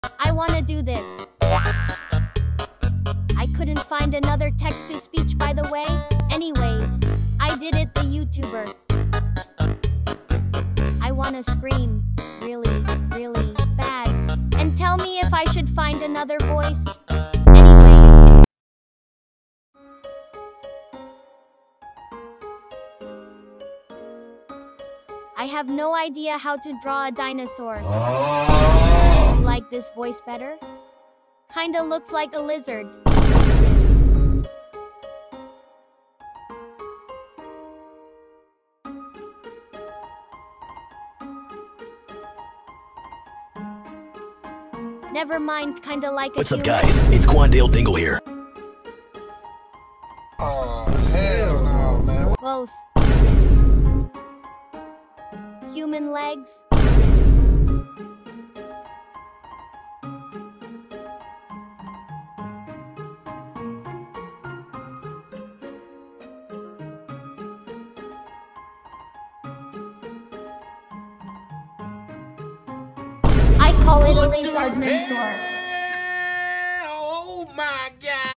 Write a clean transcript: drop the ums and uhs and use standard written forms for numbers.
I wanna do this. I couldn't find another text-to-speech, by the way. Anyways, I did it, the YouTuber. I wanna scream really, really bad. And tell me if I should find another voice. Anyways. I have no idea how to draw a dinosaur. You like this voice better? Kinda looks like a lizard. Never mind, kinda like a What's up, human. guys? It's Quandale Dingle here. Oh, hell no, man. Both. Human legs. I call it a lizard dinosaur. Oh my God.